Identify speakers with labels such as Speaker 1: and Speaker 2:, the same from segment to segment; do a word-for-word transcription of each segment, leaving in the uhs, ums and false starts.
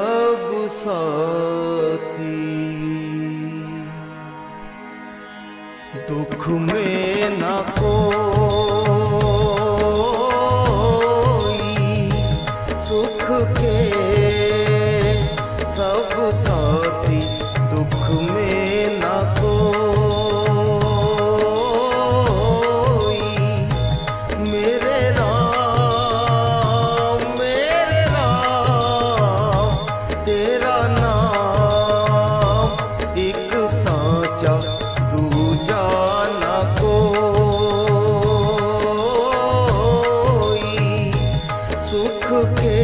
Speaker 1: सब साथी। दुख में न कोई, सुख के सब साथी। दुख में न कोई, मेरे राम मेरे राम, तेरा नाम एक साचा दूजा न कोई। सुख के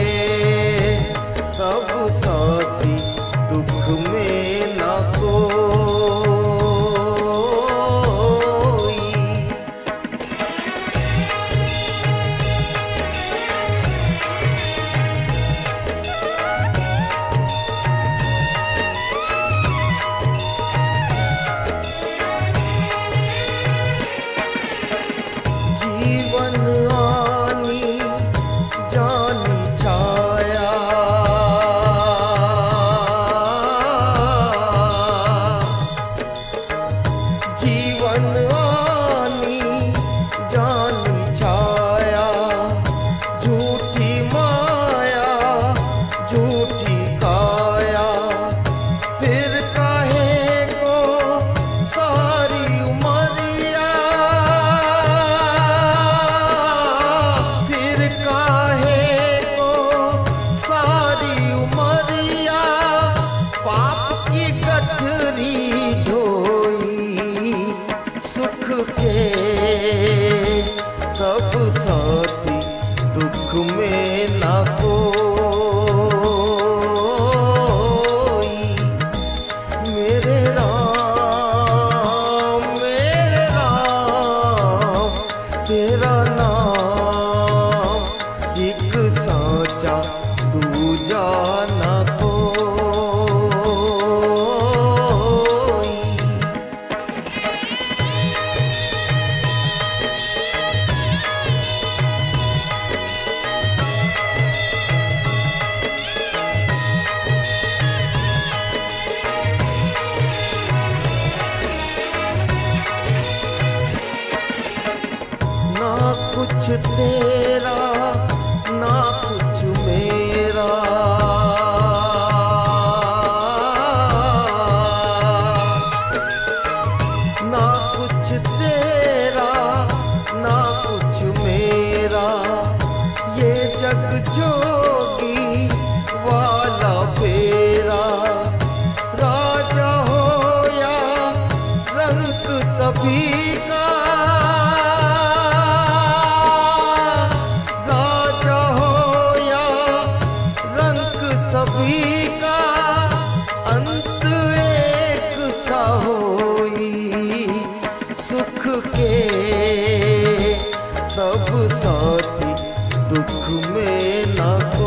Speaker 1: सब साथी, दुख में न कोई। जीवन आनी जानी छाया, जीवन आनी जानी छाया। झूठी माया झूठी काया, फिर काहे को सारी उमरिया, फिर काहे को सारी उमरिया। पाप की गठरी ढोई, सुख के सब साथी। दुख में न कोई, मेरे राम मेरे राम, तेरा नाम एक साचा दूजा न कोई। ना कुछ तेरा ना कुछ मेरा, ना कुछ तेरा ना कुछ मेरा। ये जग जोगी वाला फेरा, राजा हो या रंक सभी का, राजा हो या रंक सभी का। अंत एक सा होई, सुख के सब साथी। दुख में न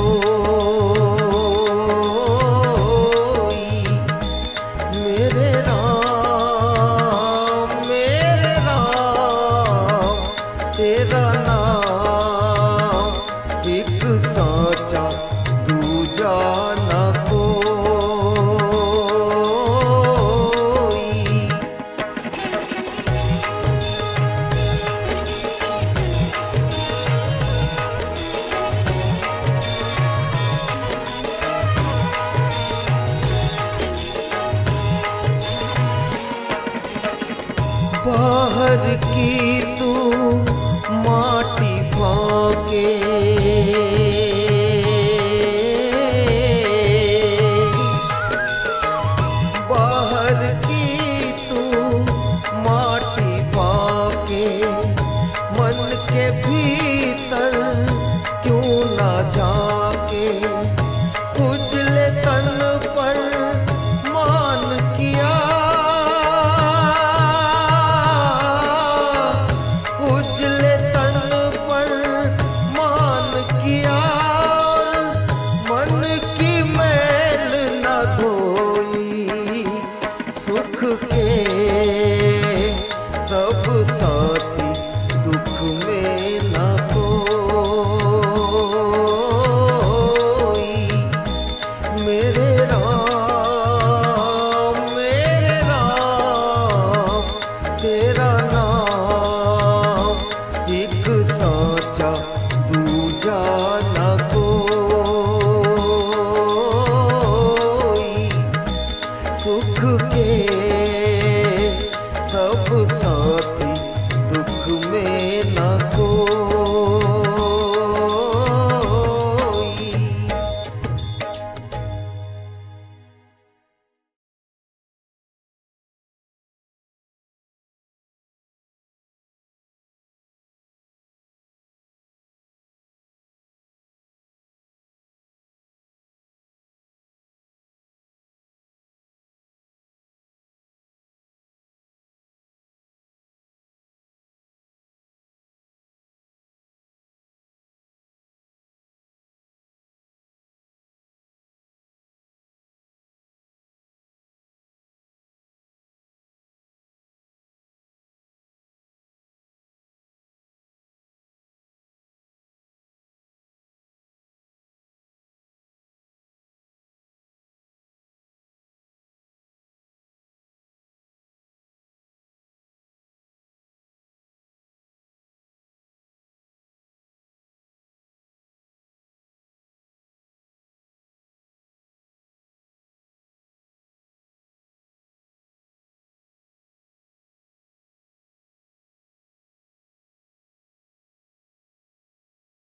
Speaker 1: कोई, मेरे राम मेरे राम, तेरा नाम एक साचा दूजा न कोई। बाहर की